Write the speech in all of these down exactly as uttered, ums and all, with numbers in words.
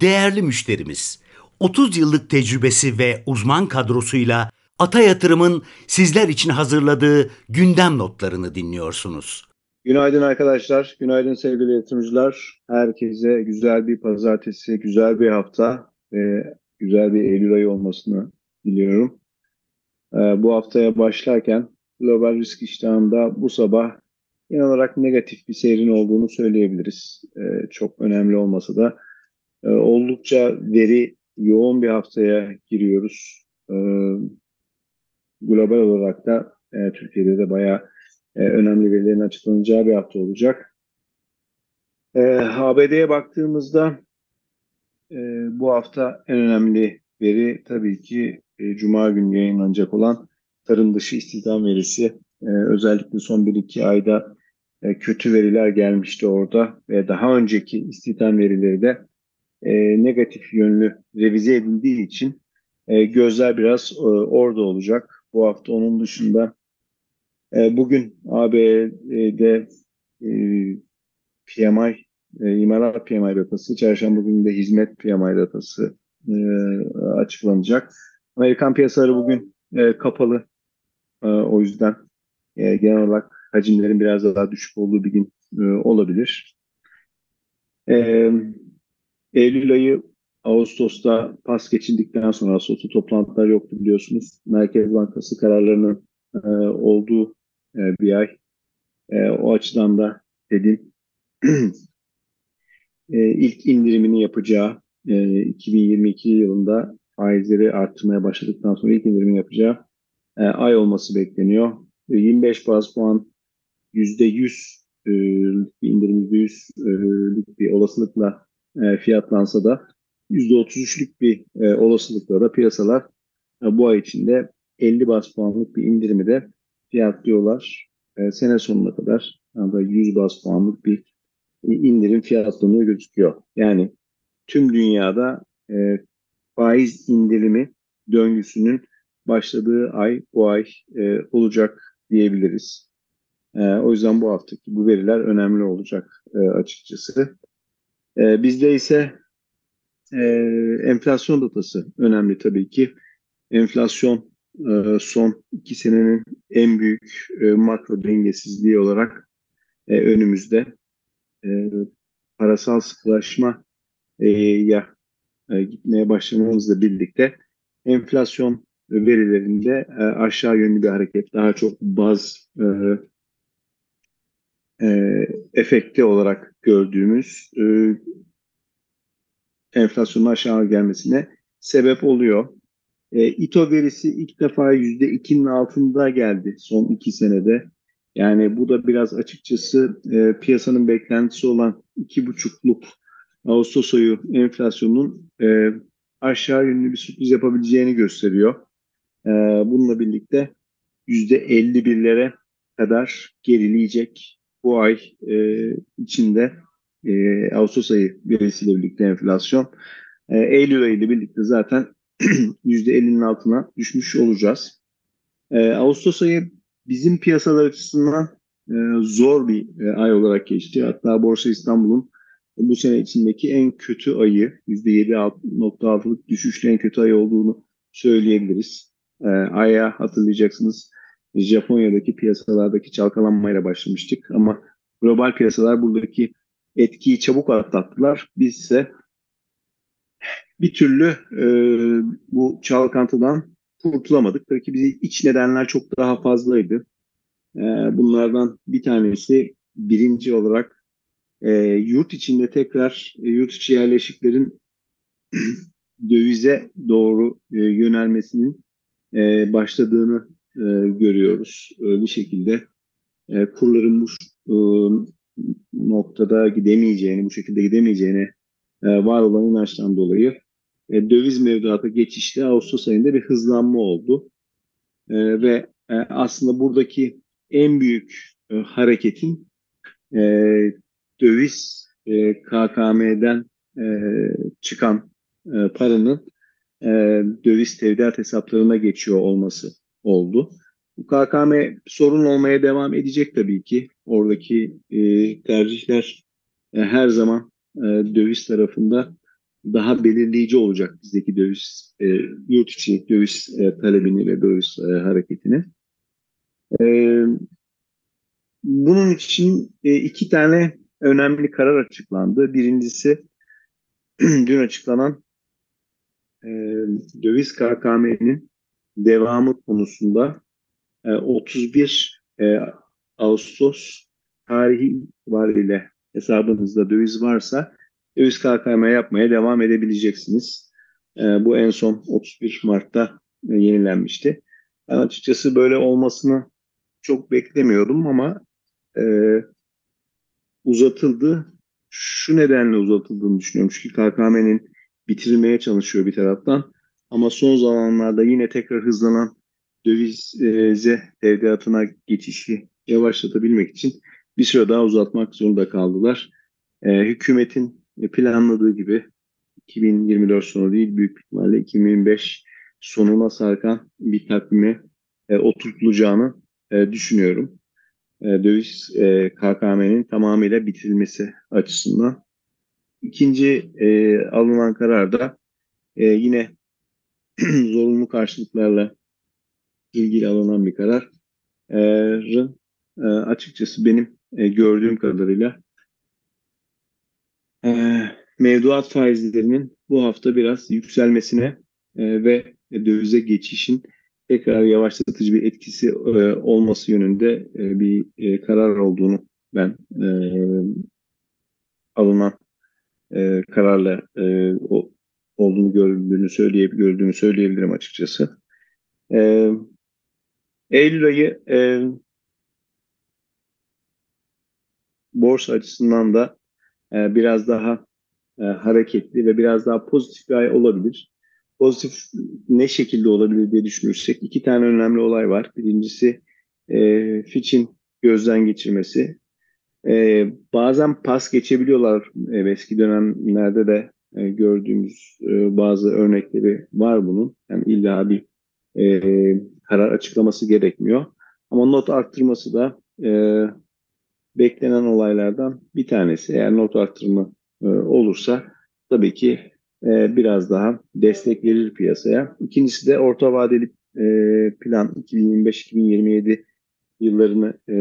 Değerli müşterimiz, otuz yıllık tecrübesi ve uzman kadrosuyla Ata Yatırım'ın sizler için hazırladığı gündem notlarını dinliyorsunuz. Günaydın arkadaşlar, günaydın sevgili yatırımcılar. Herkese güzel bir pazartesi, güzel bir hafta ve güzel bir Eylül ayı olmasını diliyorum. Ee, bu haftaya başlarken global risk iştahında bu sabah genel olarak negatif bir seyrin olduğunu söyleyebiliriz. Ee, çok önemli olmasa da e, oldukça veri yoğun bir haftaya giriyoruz. Ee, global olarak da e, Türkiye'de de bayağı e, önemli verilerin açıklanacağı bir hafta olacak. Ee, A B D'ye baktığımızda e, bu hafta en önemli veri tabii ki e, Cuma günü yayınlanacak olan tarım dışı istihdam verisi. E, özellikle son bir iki ayda e, kötü veriler gelmişti orada ve daha önceki istihdam verileri de e, negatif yönlü revize edildiği için e, gözler biraz e, orada olacak. Bu hafta onun dışında e, bugün A B D'de e, P M I, e, imalat P M I datası, çarşamba günü de hizmet P M I datası e, açıklanacak. Amerikan piyasaları bugün e, kapalı. E, o yüzden e, genel olarak hacimlerin biraz daha düşük olduğu bir gün e, olabilir. E, Eylül ayı Ağustos'ta pas geçildikten sonra Ağustos'ta toplantılar yoktu biliyorsunuz. Merkez Bankası kararlarının e, olduğu e, bir ay. E, o açıdan da dedim e, ilk indirimini yapacağı e, iki bin yirmi iki yılında faizleri arttırmaya başladıktan sonra ilk indirimini yapacağı e, ay olması bekleniyor. E, yirmi beş baz puan yüzde yüz e, bir indirim yüzde yüzlük bir olasılıkla e, fiyatlansa da yüzde otuz üçlük bir e, olasılıkla da piyasalar e, bu ay içinde elli baz puanlık bir indirimi de fiyatlıyorlar. E, sene sonuna kadar yani yüz baz puanlık bir indirim fiyatlanıyor gözüküyor. Yani tüm dünyada e, faiz indirimi döngüsünün başladığı ay bu ay e, olacak diyebiliriz. E, o yüzden bu haftaki bu veriler önemli olacak e, açıkçası. E, bizde ise e, enflasyon datası önemli tabii ki. Enflasyon e, son iki senenin en büyük e, makro dengesizliği olarak e, önümüzde. E, parasal sıkılaşma e, ya e, gitmeye başlamamızla birlikte enflasyon verilerinde e, aşağı yönlü bir hareket, daha çok baz e, e, efekti olarak gördüğümüz e, enflasyonun aşağı gelmesine sebep oluyor. E, İTO verisi ilk defa yüzde ikinin altında geldi son iki senede. Yani bu da biraz açıkçası e, piyasanın beklentisi olan iki buçukluk Ağustos ayı enflasyonun e, aşağı yönlü bir sürpriz yapabileceğini gösteriyor. E, bununla birlikte yüzde elli birlere kadar gerileyecek bu ay e, içinde e, Ağustos ayı verisiyle birlikte enflasyon. E, Eylül ayı ile birlikte zaten yüzde ellinin altına düşmüş olacağız. E, Ağustos ayı bizim piyasalar açısından e, zor bir e, ay olarak geçti. Hatta Borsa İstanbul'un bu sene içindeki en kötü ayı, yüzde yedi nokta altılık düşüşle en kötü ay olduğunu söyleyebiliriz. E, aya hatırlayacaksınız Japonya'daki piyasalardaki çalkalanmayla başlamıştık ama global piyasalar buradaki etkiyi çabuk atlattılar. Biz ise bir türlü e, bu çalkantıdan kurtulamadık. Belki bizi iç nedenler çok daha fazlaydı. E, bunlardan bir tanesi birinci olarak e, yurt içinde tekrar e, yurt içi yerleşiklerin dövize doğru e, yönelmesinin e, başladığını e, görüyoruz. E, bir şekilde e, kurların bu e, noktada gidemeyeceğini, bu şekilde gidemeyeceğini e, var olan inançtan dolayı e, döviz mevduata geçişte Ağustos ayında bir hızlanma oldu. E, ve e, aslında buradaki en büyük e, hareketin e, döviz e, K K M'den e, çıkan e, paranın e, döviz tevdiat hesaplarına geçiyor olması oldu. Bu K K M sorun olmaya devam edecek tabii ki. Oradaki e, tercihler e, her zaman e, döviz tarafında daha belirleyici olacak bizdeki döviz, e, yurt içi döviz e, talebini ve döviz e, hareketini. E, Bunun için e, iki tane önemli karar açıklandı. Birincisi dün açıklanan e, döviz K K M'nin devamı konusunda e, otuz bir e, Ağustos tarihi itibariyle hesabınızda döviz varsa döviz K K M yapmaya devam edebileceksiniz. E, bu en son otuz bir Mart'ta e, yenilenmişti. Ben açıkçası böyle olmasını çok beklemiyordum ama e, uzatıldı. Şu nedenle uzatıldığını düşünüyorum. Çünkü K K M'nin bitirilmeye çalışıyor bir taraftan. Ama son zamanlarda yine tekrar hızlanan dövize tevdiatına geçişi yavaşlatabilmek için bir süre daha uzatmak zorunda kaldılar. Ee, hükümetin planladığı gibi iki bin yirmi dört sonu değil, büyük ihtimalle iki bin yirmi beş sonuna sarkan bir takvime e, oturtulacağını e, düşünüyorum. E, döviz e, K K M'nin tamamıyla bitirilmesi açısından. İkinci e, alınan karar da e, yine zorunlu karşılıklarla ilgili alınan bir karar. E, e, açıkçası benim e, gördüğüm kadarıyla e, mevduat faizlerinin bu hafta biraz yükselmesine e, ve dövize geçişin tekrar yavaşlatıcı bir etkisi e, olması yönünde e, bir e, karar olduğunu ben e, alınan e, kararla e, o, olduğunu gördüğünü söyleyip gördüğümü söyleyebilirim açıkçası. E, Eylül ayı e, borsa açısından da e, biraz daha e, hareketli ve biraz daha pozitif bir ay olabilir. Pozitif ne şekilde olabilir diye düşünürsek iki tane önemli olay var. Birincisi e, Fitch'in gözden geçirmesi. E, bazen pas geçebiliyorlar. E, eski dönemlerde de e, gördüğümüz e, bazı örnekleri var bunun. Yani illa bir e, karar açıklaması gerekmiyor. Ama not arttırması da e, beklenen olaylardan bir tanesi. Eğer not arttırma e, olursa tabii ki e, biraz daha destek verir piyasaya. İkincisi de orta vadeli e, plan iki bin yirmi beş iki bin yirmi yedi yıllarını e,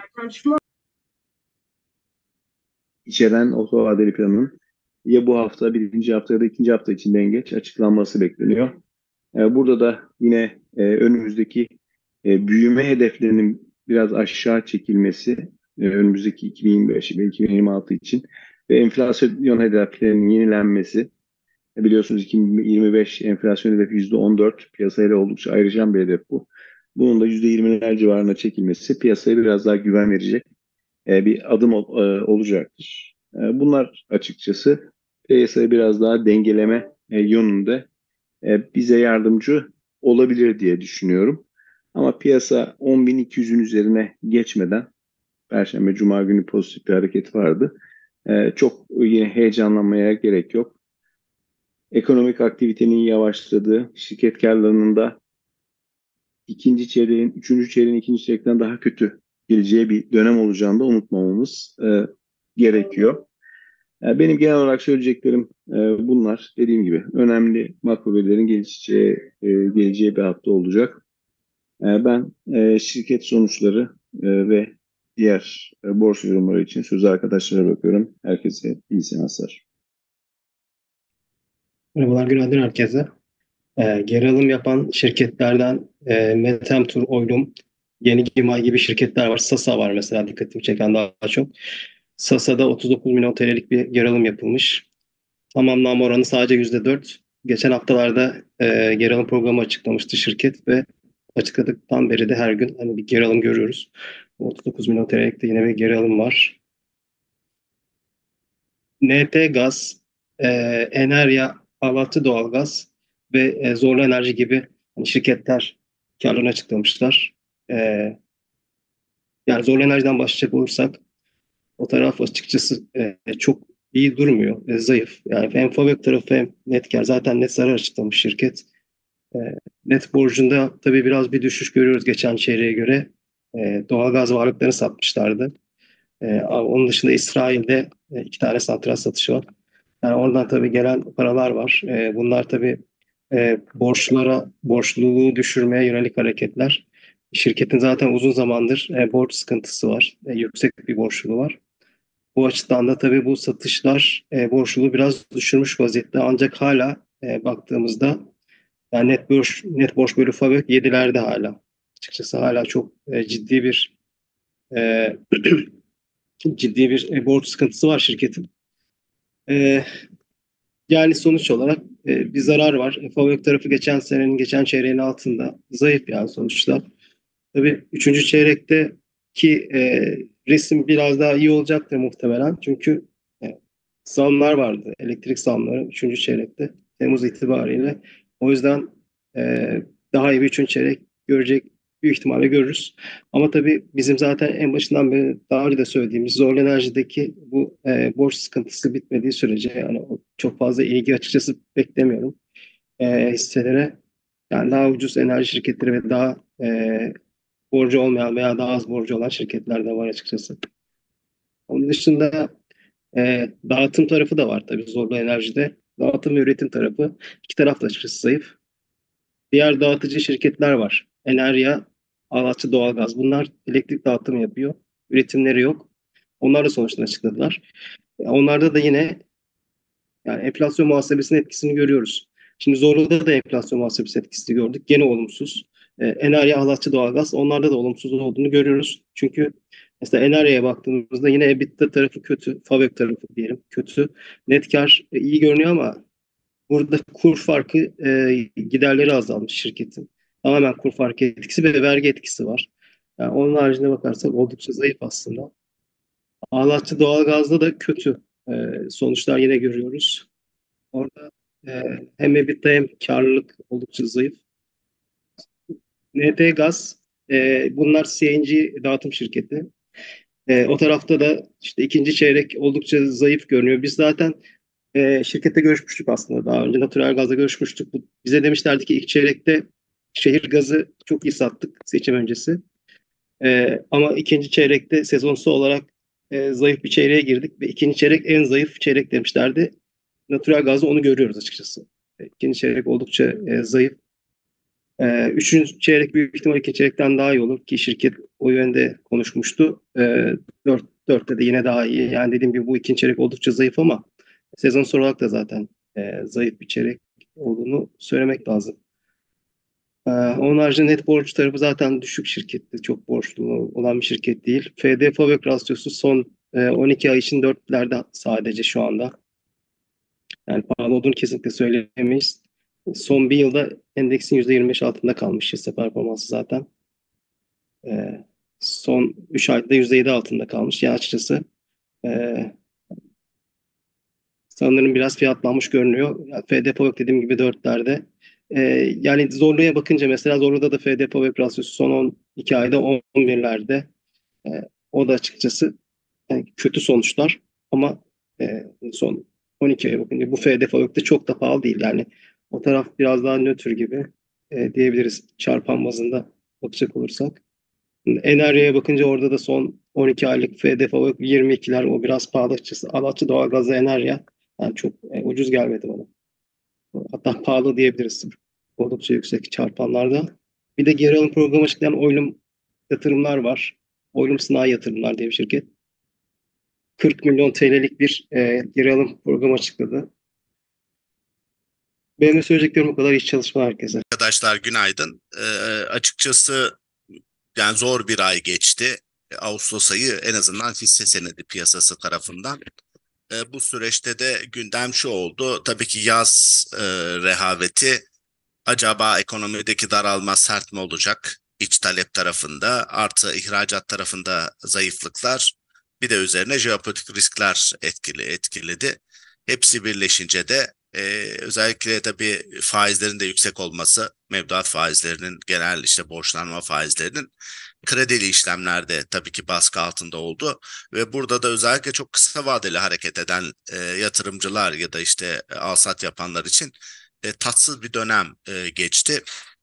içeren orta vadeli planın ya bu hafta, birinci hafta ya da ikinci hafta içinde en geç açıklanması bekleniyor. E, burada da yine e, önümüzdeki e, büyüme hedeflerinin biraz aşağı çekilmesi e, önümüzdeki iki bin yirmi beş ve iki bin yirmi altı için ve enflasyon hedeflerinin yenilenmesi. E, biliyorsunuz iki bin yirmi beş enflasyon hedefi yüzde on dört, piyasayla oldukça ayrışan bir hedef bu. Bunun da yüzde yirmiler civarına çekilmesi piyasaya biraz daha güven verecek e, bir adım ol- e, olacaktır. E, bunlar açıkçası piyasayı biraz daha dengeleme e, yönünde e, bize yardımcı olabilir diye düşünüyorum. Ama piyasa on bin iki yüzün üzerine geçmeden Perşembe, Cuma günü pozitif bir hareket vardı. E, çok yine heyecanlanmaya gerek yok. Ekonomik aktivitenin yavaşladığı, şirket karlarının da ikinci çeyreğin, üçüncü çeyreğin ikinci çeyrekten daha kötü geleceği bir dönem olacağını da unutmamamız e, gerekiyor. Yani benim genel olarak söyleyeceklerim e, bunlar. Dediğim gibi önemli makro verilerin gelişeceği, e, geleceği bir hafta olacak. E, ben e, şirket sonuçları e, ve diğer e, borsa yorumları için sözü arkadaşlara bırakıyorum. Herkese iyi seanslar. Merhabalar, günaydın herkese. Ee, geri alım yapan şirketlerden e, Metemtur, Oylum, Yeni Gimay gibi şirketler var. Sasa var mesela dikkatimi çeken daha çok. Sasa'da otuz dokuz milyon T L'lik bir geri alım yapılmış. Tamamlanma oranı sadece yüzde dört. Geçen haftalarda e, geri alım programı açıklamıştı şirket ve açıkladıktan beri de her gün hani bir geri alım görüyoruz. otuz dokuz milyon T L'lik de yine bir geri alım var. N T Gaz, e, Enerya, Alatı Doğalgaz ve e, Zorlu Enerji gibi hani şirketler karlarını açıklamışlar. E, yani Zorlu Enerji'den başlayacak olursak o taraf açıkçası e, çok iyi durmuyor, e, zayıf. Yani hem Fabrik tarafı hem net kar zaten net zarar açıklamış şirket. E, net borcunda tabii biraz bir düşüş görüyoruz geçen çeyreğe göre. E, doğalgaz varlıklarını satmışlardı. E, onun dışında İsrail'de e, iki tane santral satışı var. Yani oradan tabii gelen paralar var. E, bunlar tabii e, borçlara, borçluluğu düşürmeye yönelik hareketler. Şirketin zaten uzun zamandır e, borç sıkıntısı var. E, yüksek bir borçluluğu var. Bu açıdan da tabii bu satışlar e, borçluluğu biraz düşürmüş vaziyette. Ancak hala e, baktığımızda yani net borç net borç bölü FAVÖK yedilerde hala. Açıkçası hala çok e, ciddi bir e, ciddi bir e, borç sıkıntısı var şirketin. E, Yani sonuç olarak e, bir zarar var. E, FAVÖK tarafı geçen senenin geçen çeyreğin altında. Zayıf yani sonuçta. Tabii üçüncü çeyrekte ki e, resim biraz daha iyi olacaktır muhtemelen. Çünkü e, zamlar vardı. Elektrik zamları üçüncü çeyrekte. Temmuz itibariyle. O yüzden e, daha iyi bir üçüncü çeyrek görecek büyük ihtimalle görürüz. Ama tabii bizim zaten en başından beri daha önce de söylediğimiz Zorlu Enerji'deki bu e, borç sıkıntısı bitmediği sürece yani o çok fazla ilgi açıkçası beklemiyorum e, hisselere. Yani daha ucuz enerji şirketleri ve daha e, borcu olmayan veya daha az borcu olan şirketler de var açıkçası. Onun dışında e, dağıtım tarafı da var tabii Zorlu Enerji'de. Dağıtım ve üretim tarafı. İki taraf da açıkçası zayıf. Diğer dağıtıcı şirketler var. Enerya, Alatçı Doğalgaz. Bunlar elektrik dağıtımı yapıyor. Üretimleri yok. Onlar da sonuçta açıkladılar. E, Onlarda da yine yani enflasyon muhasebesinin etkisini görüyoruz. Şimdi Zorlu'da da enflasyon muhasebesi etkisini gördük. Gene olumsuz. E, Enerya, Halatçı Doğalgaz onlarda da olumsuz olduğunu görüyoruz. Çünkü mesela Enerya'ya baktığımızda yine EBITDA tarafı kötü. FAVÖK tarafı diyelim kötü. Net kar e, iyi görünüyor ama burada kur farkı e, giderleri azalmış şirketin. Tamamen kur farkı etkisi ve vergi etkisi var. Yani onun haricinde bakarsak oldukça zayıf aslında. Ağlatçı Doğalgaz'da da kötü e, sonuçlar yine görüyoruz. Orada e, hem EBITDA hem karlılık oldukça zayıf. N T Gaz, e, bunlar C N G dağıtım şirketi. E, o tarafta da işte ikinci çeyrek oldukça zayıf görünüyor. Biz zaten e, şirkette görüşmüştük aslında. Daha önce Natural Gaz'da görüşmüştük. Bu, bize demişlerdi ki ilk çeyrekte şehir gazı çok iyi sattık seçim öncesi. E, ama ikinci çeyrekte sezonsal olarak e, zayıf bir çeyreğe girdik ve ikinci çeyrek en zayıf çeyrek demişlerdi. Natural Gaz'da onu görüyoruz açıkçası. E, İkinci çeyrek oldukça e, zayıf. E, üçüncü çeyrek büyük ihtimal ikinci çeyrekten daha iyi olur ki şirket o yönde konuşmuştu. E, dört, dörtte de yine daha iyi. Yani dediğim gibi bu ikinci çeyrek oldukça zayıf ama sezon sonu olarak da zaten e, zayıf bir çeyrek olduğunu söylemek lazım. E, onun haricinde net borç tarafı zaten düşük şirketti. Çok borçlu olan bir şirket değil. F D FAVÖK rasyosu son e, on iki ay için dörtlerde sadece şu anda. Yani pahalı olduğunu kesinlikle söyleyemeyiz. Son bir yılda endeksin yüzde yirmi beş altında kalmış hisse performansı zaten. Ee, son üç ayda yüzde yedi altında kalmış. Yani açıkçası e, sanırım biraz fiyatlanmış görünüyor. Yani F D Povek dediğim gibi dörtlerde. Ee, yani Zorlu'ya bakınca mesela Zorlu'da da F D Povek rasyosu son on iki ayda on birlerde. Ee, o da açıkçası yani kötü sonuçlar ama e, son on iki aya bakınca bu F D Povek'te çok da pahalı değil. Yani o taraf biraz daha nötr gibi e, diyebiliriz çarpan bazında bakacak olursak. Enerjiye bakınca orada da son on iki aylık F D F yirmi ikiler o biraz pahalı açıkçası. Alatçı Doğalgaz'da Enerji yani çok e, ucuz gelmedi bana. Hatta pahalı diyebiliriz. Oldukça yüksek çarpanlarda. Bir de geri alım programı açıklayan Oylum yatırımlar var. Oylum Sanayi Yatırımlar diye bir şirket. kırk milyon T L'lik bir e, geri alım programı açıkladı. Benim de söyleyeceklerim bu kadar. İyi çalışmalar herkese. Arkadaşlar günaydın. Ee, açıkçası yani zor bir ay geçti. Ağustos ayı en azından hisse senedi piyasası tarafından. Ee, bu süreçte de gündem şu oldu. Tabii ki yaz e, rehaveti acaba ekonomideki daralma sert mi olacak? İç talep tarafında artı ihracat tarafında zayıflıklar bir de üzerine jeopolitik riskler etkili etkiledi. Hepsi birleşince de e, özellikle tabii faizlerin de yüksek olması, mevduat faizlerinin genel işte borçlanma faizlerinin kredili işlemlerde tabii ki baskı altında oldu ve burada da özellikle çok kısa vadeli hareket eden e, yatırımcılar ya da işte e, alsat yapanlar için e, tatsız bir dönem e, geçti.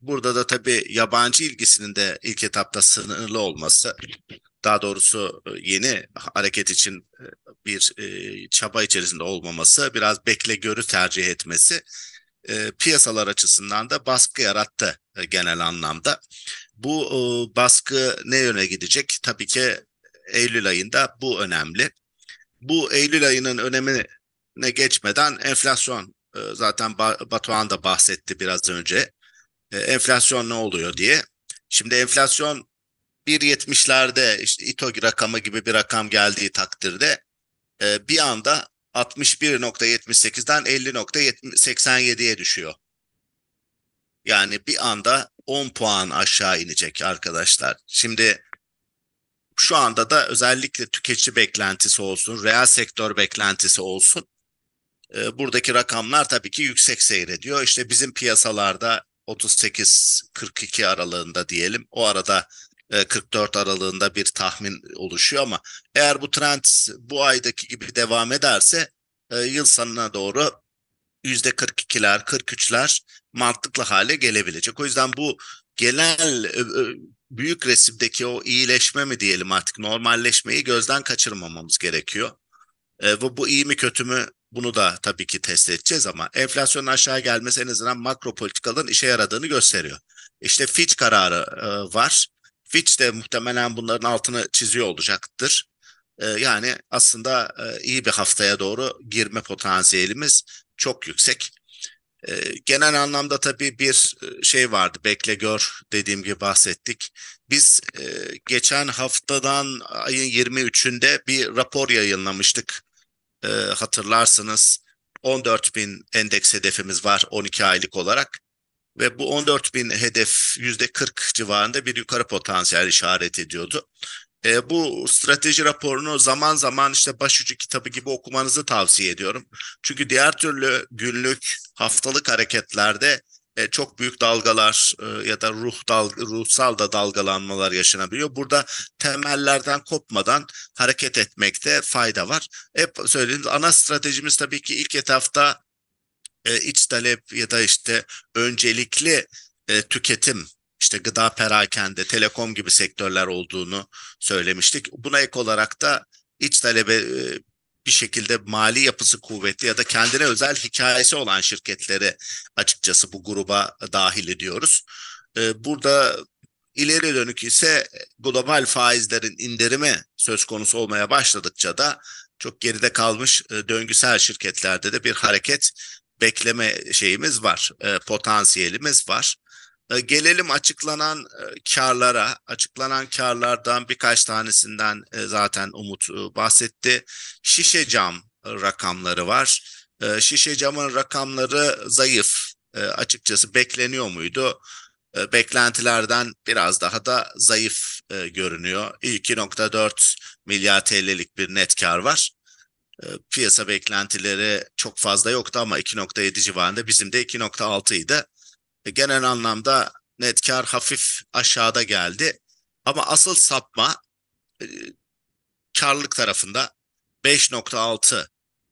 burada da tabii yabancı ilgisinin de ilk etapta sınırlı olması, daha doğrusu yeni hareket için bir çaba içerisinde olmaması, biraz bekle görü tercih etmesi piyasalar açısından da baskı yarattı genel anlamda. Bu baskı ne yöne gidecek? Tabii ki Eylül ayında bu önemli. Bu Eylül ayının önemine geçmeden enflasyon, zaten Batuhan da bahsetti biraz önce. Enflasyon ne oluyor diye. Şimdi enflasyon bir yetmişlerde işte İTO rakamı gibi bir rakam geldiği takdirde bir anda altmış bir nokta yetmiş sekizden elli nokta seksen yediye düşüyor. Yani bir anda on puan aşağı inecek arkadaşlar. Şimdi şu anda da özellikle tüketici beklentisi olsun, reel sektör beklentisi olsun, buradaki rakamlar tabii ki yüksek seyrediyor. İşte bizim piyasalarda otuz sekiz kırk iki aralığında diyelim. O arada kırk dört aralığında bir tahmin oluşuyor ama eğer bu trend bu aydaki gibi devam ederse yıl sonuna doğru yüzde kırk ikiler, kırk üçler mantıklı hale gelebilecek. O yüzden bu genel büyük resimdeki o iyileşme mi diyelim, artık normalleşmeyi gözden kaçırmamamız gerekiyor. Ve bu iyi mi kötü mü, bunu da tabii ki test edeceğiz ama enflasyonun aşağı gelmesi en azından makro politikaların işe yaradığını gösteriyor. İşte Fitch kararı e, var. Fitch de muhtemelen bunların altını çiziyor olacaktır. E, yani aslında e, iyi bir haftaya doğru girme potansiyelimiz çok yüksek. E, genel anlamda tabii bir şey vardı, bekle gör, dediğim gibi bahsettik. Biz e, geçen haftadan ayın yirmi üçünde bir rapor yayınlamıştık. E, hatırlarsınız on dört bin endeks hedefimiz var on iki aylık olarak ve bu on dört bin hedef yüzde kırk civarında bir yukarı potansiyel işaret ediyordu. E, bu strateji raporunu zaman zaman işte başucu kitabı gibi okumanızı tavsiye ediyorum. Çünkü diğer türlü günlük, haftalık hareketlerde e, çok büyük dalgalar e, ya da ruh dalg ruhsal da dalgalanmalar yaşanabiliyor. Burada temellerden kopmadan hareket etmekte fayda var. Hep söylediğim ana stratejimiz tabii ki ilk etapta e, iç talep ya da işte öncelikli e, tüketim, işte gıda, perakende, telekom gibi sektörler olduğunu söylemiştik. Buna ek olarak da iç talebe e, bir şekilde mali yapısı kuvvetli ya da kendine özel hikayesi olan şirketleri açıkçası bu gruba dahil ediyoruz. E, burada ileri dönük ise global faizlerin indirimi söz konusu olmaya başladıkça da çok geride kalmış e, döngüsel şirketlerde de bir hareket bekleme şeyimiz var, e, potansiyelimiz var. E, gelelim açıklanan e, karlara. Açıklanan karlardan birkaç tanesinden e, zaten Umut e, bahsetti. Şişe cam e, rakamları var. E, şişe camın rakamları zayıf. E, açıkçası bekleniyor muydu? E, beklentilerden biraz daha da zayıf e, görünüyor. iki nokta dört milyar T L'lik bir net kar var. Piyasa beklentileri çok fazla yoktu ama iki nokta yedi civarında, bizim de iki nokta altı idi. Genel anlamda net kar hafif aşağıda geldi. Ama asıl sapma e, karlılık tarafında beş nokta altı.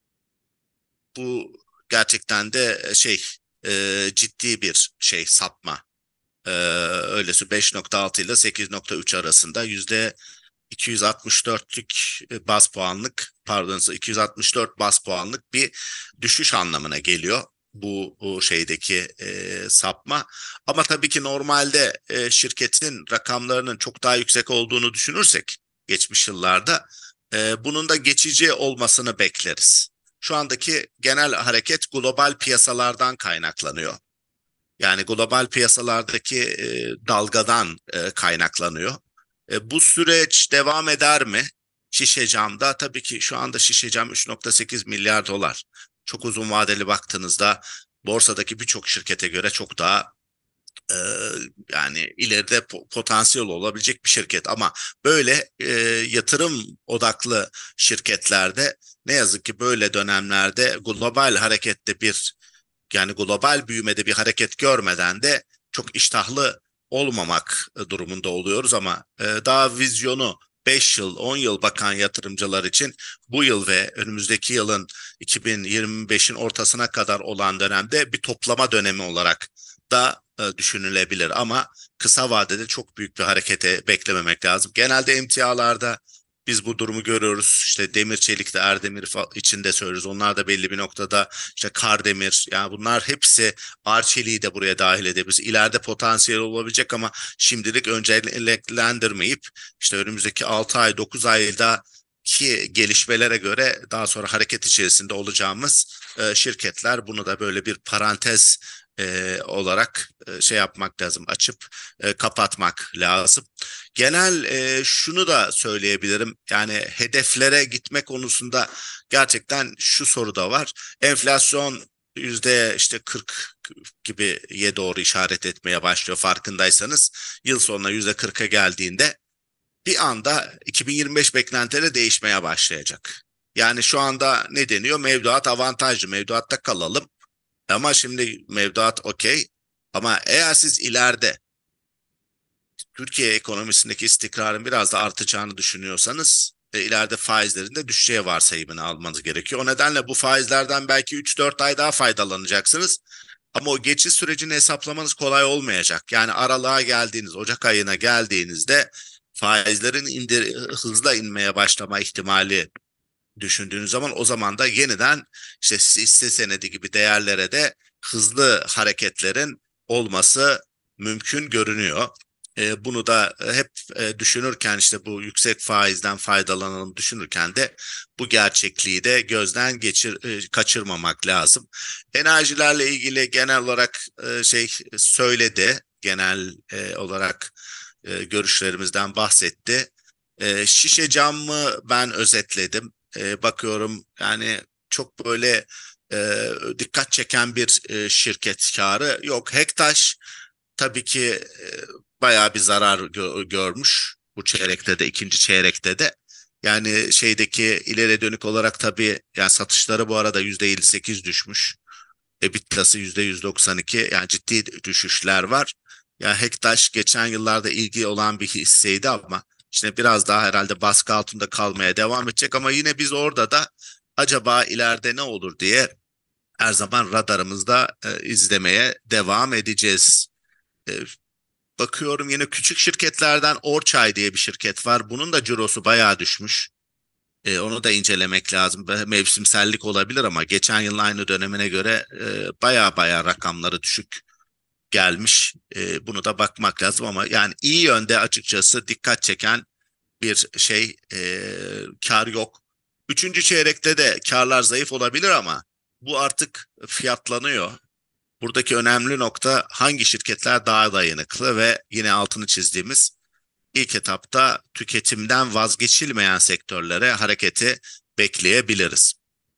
Bu gerçekten de şey e, ciddi bir şey sapma. E, öylesi beş nokta altı ile sekiz nokta üç arasında yüzde iki yüz altmış dörtlük baz puanlık, pardon iki yüz altmış dört baz puanlık bir düşüş anlamına geliyor bu, bu şeydeki e, sapma. Ama tabii ki normalde e, şirketin rakamlarının çok daha yüksek olduğunu düşünürsek geçmiş yıllarda e, bunun da geçici olmasını bekleriz. Şu andaki genel hareket global piyasalardan kaynaklanıyor. Yani global piyasalardaki e, dalgadan e, kaynaklanıyor. E, bu süreç devam eder mi? Şişe camda tabii ki şu anda şişe cam üç nokta sekiz milyar dolar. Çok uzun vadeli baktığınızda borsadaki birçok şirkete göre çok daha e, yani ileride po- potansiyel olabilecek bir şirket. Ama böyle e, yatırım odaklı şirketlerde ne yazık ki böyle dönemlerde global harekette bir, yani global büyümede bir hareket görmeden de çok iştahlı olmamak durumunda oluyoruz ama e, daha vizyonu beş yıl, on yıl bakan yatırımcılar için bu yıl ve önümüzdeki yılın iki bin yirmi beşin ortasına kadar olan dönemde bir toplama dönemi olarak da e, düşünülebilir ama kısa vadede çok büyük bir harekete beklememek lazım. Genelde emtialarda biz bu durumu görüyoruz. İşte demir çelikte Erdemir fa- için de söylüyoruz. Onlar da belli bir noktada işte Kardemir, yani bunlar hepsi, Arçelik'i de buraya dahil edebiliriz. İleride potansiyel olabilecek ama şimdilik önceliklendirmeyip işte önümüzdeki altı ay dokuz ayda ki gelişmelere göre daha sonra hareket içerisinde olacağımız e, şirketler, bunu da böyle bir parantez e, olarak e, şey yapmak lazım, açıp e, kapatmak lazım. Genel e, şunu da söyleyebilirim, yani hedeflere gitme konusunda gerçekten şu soru da var. Enflasyon yüzde işte kırk gibiye doğru işaret etmeye başlıyor farkındaysanız. Yıl sonuna yüzde kırka geldiğinde bir anda iki bin yirmi beş beklentileri değişmeye başlayacak. Yani şu anda ne deniyor? Mevduat avantajlı, mevduatta kalalım. Ama şimdi mevduat okey. Ama eğer siz ileride Türkiye ekonomisindeki istikrarın biraz da artacağını düşünüyorsanız e, ileride faizlerin de düşeceği varsayımını almanız gerekiyor. O nedenle bu faizlerden belki üç dört ay daha faydalanacaksınız. Ama o geçiş sürecini hesaplamanız kolay olmayacak. Yani aralığa geldiğiniz, Ocak ayına geldiğinizde faizlerin indir, hızla inmeye başlama ihtimali düşündüğünüz zaman, o zaman da yeniden işte hisse senedi gibi değerlere de hızlı hareketlerin olması mümkün görünüyor. E, bunu da hep e, düşünürken, işte bu yüksek faizden faydalanalım düşünürken de bu gerçekliği de gözden geçir e, kaçırmamak lazım. Enerjilerle ilgili genel olarak e, şey söyledi, genel e, olarak e, görüşlerimizden bahsetti. E, şişe cam mı, ben özetledim. E, bakıyorum yani çok böyle e, dikkat çeken bir e, şirket karı yok. Hektaş tabii ki e, bayağı bir zarar gö- görmüş bu çeyrekte de, ikinci çeyrekte de. Yani şeydeki ileriye dönük olarak tabii, yani satışları bu arada yüzde elli sekiz düşmüş. EBITDA'sı yüzde yüz doksan iki, yani ciddi düşüşler var. Ya Hektaş geçen yıllarda ilgi olan bir hisseydi ama işte biraz daha herhalde baskı altında kalmaya devam edecek, ama yine biz orada da acaba ileride ne olur diye her zaman radarımızda e, izlemeye devam edeceğiz. E, Bakıyorum yine küçük şirketlerden Orçay diye bir şirket var. Bunun da cirosu bayağı düşmüş. E, onu da incelemek lazım. Mevsimsellik olabilir ama geçen yılın aynı dönemine göre e, baya baya rakamları düşük gelmiş. E, bunu da bakmak lazım ama yani iyi yönde açıkçası dikkat çeken bir şey, e, kar yok. Üçüncü çeyrekte de karlar zayıf olabilir ama bu artık fiyatlanıyor. Buradaki önemli nokta hangi şirketler daha dayanıklı ve yine altını çizdiğimiz İlk etapta tüketimden vazgeçilmeyen sektörlere hareketi bekleyebiliriz.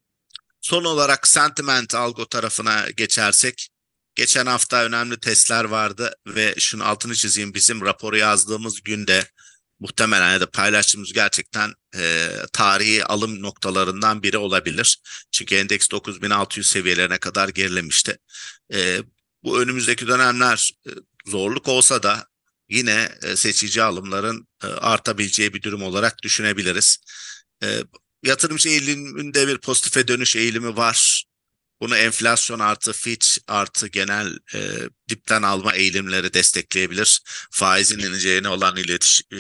Son olarak sentiment algo tarafına geçersek, geçen hafta önemli testler vardı ve şunu altını çizeyim, bizim raporu yazdığımız günde muhtemelen ya da paylaştığımız gerçekten e, tarihi alım noktalarından biri olabilir. Çünkü endeks dokuz bin altı yüz seviyelerine kadar gerilemişti. E, Bu önümüzdeki dönemler e, zorluk olsa da yine e, seçici alımların e, artabileceği bir durum olarak düşünebiliriz. E, Yatırımcı eğiliminde bir pozitife dönüş eğilimi var. Bunu enflasyon artı Fitch artı genel e, dipten alma eğilimleri destekleyebilir. Faizin ineceğine olan iletiş, e,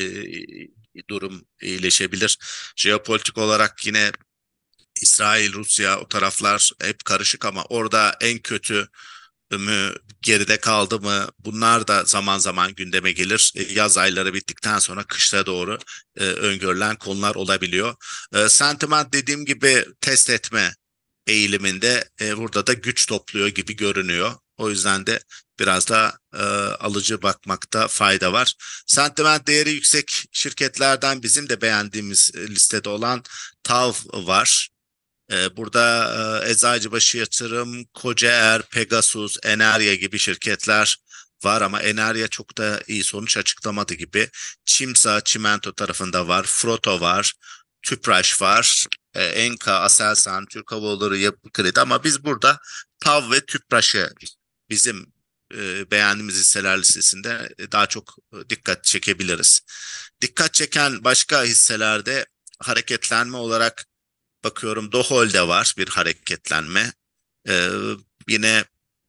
durum iyileşebilir. Jeopolitik olarak yine İsrail, Rusya, o taraflar hep karışık ama orada en kötü mü, geride kaldı mı, bunlar da zaman zaman gündeme gelir. E, Yaz ayları bittikten sonra kışa doğru e, öngörülen konular olabiliyor. E, sentiment dediğim gibi test etme eğiliminde e, burada da güç topluyor gibi görünüyor. O yüzden de biraz da e, alıcı bakmakta fayda var. Sentiment değeri yüksek şirketlerden bizim de beğendiğimiz e, listede olan TAV var. Ee, Burada e, Eczacıbaşı Yatırım, Kocaer, Pegasus, Enerya gibi şirketler var ama Enerya çok da iyi sonuç açıklamadı gibi. Çimsa, Çimento tarafında var, Froto var, Tüpraş var, e, Enka, Aselsan, Türk Hava Yolları, Yapı Kredi, ama biz burada TAV ve Tüpraş'ı bizim e, beğendiğimiz hisseler listesinde e, daha çok e, dikkat çekebiliriz. Dikkat çeken başka hisselerde hareketlenme olarak bakıyorum Dohol'de var bir hareketlenme. Ee, Yine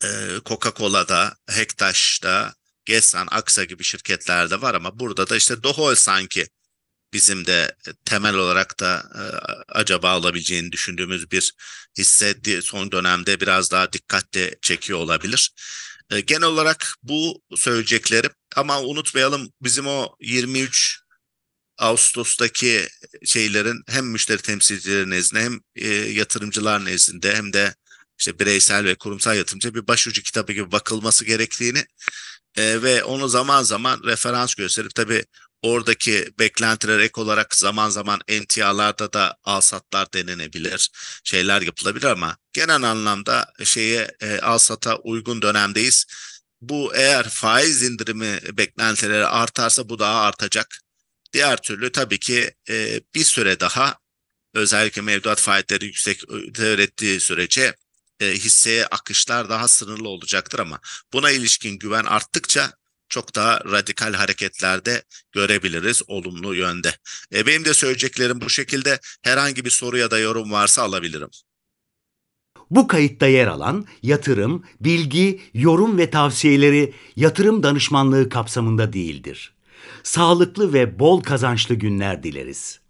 e, Coca-Cola'da, Hektaş'ta, Gesan, Aksa gibi şirketlerde var ama burada da işte Dohol sanki bizim de temel olarak da e, acaba alabileceğini düşündüğümüz bir hisse di- son dönemde biraz daha dikkatle çekiyor olabilir. E, genel olarak bu söyleyeceklerim ama unutmayalım bizim o yirmi üç Ağustos'taki şeylerin hem müşteri temsilcileri nezdinde hem e, yatırımcılar nezdinde hem de işte bireysel ve kurumsal yatırımcı bir başucu kitabı gibi bakılması gerektiğini e, ve onu zaman zaman referans gösterip tabii oradaki beklentiler ek olarak zaman zaman emtialarda da alsatlar denenebilir, şeyler yapılabilir ama genel anlamda şeye e, alsata uygun dönemdeyiz. Bu eğer faiz indirimi beklentileri artarsa bu daha artacak. Diğer türlü tabii ki e, bir süre daha özellikle mevduat faizleri yüksek öğrettiği sürece e, hisseye akışlar daha sınırlı olacaktır ama buna ilişkin güven arttıkça çok daha radikal hareketlerde görebiliriz olumlu yönde. E, benim de söyleyeceklerim bu şekilde. Herhangi bir soru ya da yorum varsa alabilirim. Bu kayıtta yer alan yatırım, bilgi, yorum ve tavsiyeleri yatırım danışmanlığı kapsamında değildir. Sağlıklı ve bol kazançlı günler dileriz.